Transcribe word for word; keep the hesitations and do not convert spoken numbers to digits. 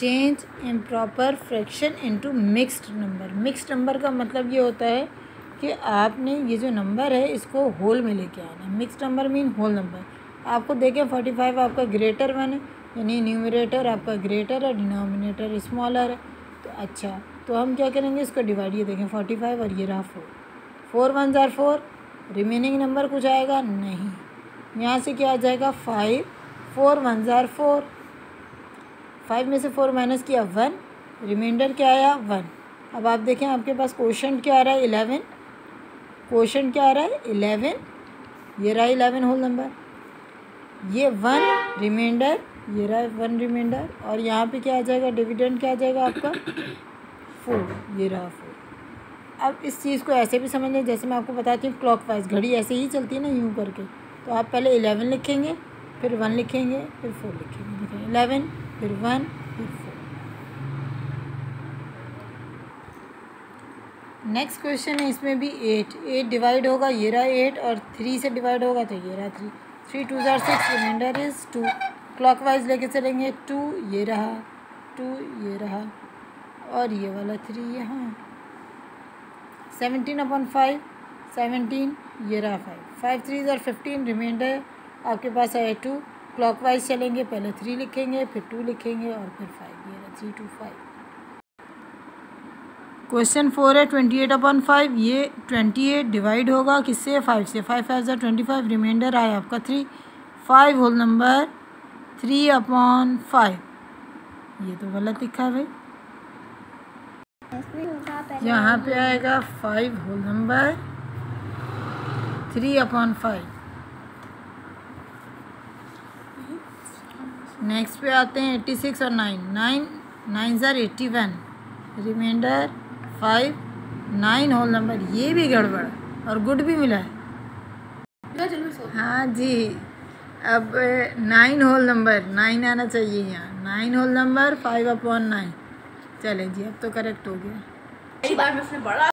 Change improper fraction into mixed number. Mixed number का मतलब ये होता है कि आपने ये जो नंबर है इसको होल में लेके आना है। Mixed number mean whole number. आपको देखें फोर्टी फाइव आपका ग्रेटर वन है, यानी न्यूमरेटर आपका ग्रेटर है, डिनोमिनेटर स्मॉलर है। तो अच्छा, तो हम क्या करेंगे, इसको डिवाइड, ये देखें फोर्टी फाइव और ये रहा फोर। फोर वन ज़ार फोर, रिमेनिंग नंबर कुछ आएगा नहीं, यहाँ से क्या आ जाएगा फाइव। फोर वन ज़ार फोर, फाइव में से फोर माइनस किया वन, रिमाइंडर क्या आया वन। अब आप देखें आपके पास क्वोशंट क्या आ रहा है इलेवन, क्वोशंट क्या आ रहा है इलेवन, ये रहा इलेवन होल नंबर, ये वन रिमाइंडर, ये रहा वन रिमाइंडर, और यहाँ पे क्या आ जाएगा डिविडेंड क्या आ जाएगा आपका फोर, ये रहा फोर। अब इस चीज़ को ऐसे भी समझ लें, जैसे मैं आपको बताती हूँ क्लॉकवाइज, घड़ी ऐसे ही चलती है ना यूँ करके। तो आप पहले इलेवन लिखेंगे, फिर वन लिखेंगे, फिर फोर लिखेंगे, लिखेंगे इलेवन, फिर वन, फिर फोर। नेक्स्ट क्वेश्चन है, इसमें भी एट, एट डिवाइड होगा, ये रहा एट, और थ्री से डिवाइड होगा तो ये रहा थ्री। थ्री टू ज़ार six, reminder is two. Clockwise लेके चलेंगे, टू ये रहा, टू ये रहा, और ये वाला थ्री यहाँ। सेवनटीन अपॉन फाइव, सेवनटीन ये रहा फाइव, फाइव थ्री ज़ार फिफ्टीन, रिमाइंडर आपके पास है टू। क्लॉकवाइज चलेंगे, पहले थ्री लिखेंगे, फिर टू लिखेंगे, और फिर फाइव, ये रहा three two five. Question four है, ट्वेंटी एट अपॉन फाइव, ये ट्वेंटी एट डिवाइड होगा किससे, फाइव से। फाइव फाइव ज़ार ट्वेंटी फाइव, रिमाइंडर आया आपका three. Five whole number three upon five, ये तो गलत लिखा है भाई, यहाँ पे आएगा five whole number three upon five. Next पे आते हैं एट्टी सिक्स और नाइन, नाइन नाइन ज़ार eighty one, reminder five, nine whole number, ये भी गड़बड़ और गुड भी मिला है। हाँ जी, अब नाइन होल नंबर, नाइन आना चाहिए यहाँ, nine whole number five upon nine. चलें जी, अब तो करेक्ट हो गया।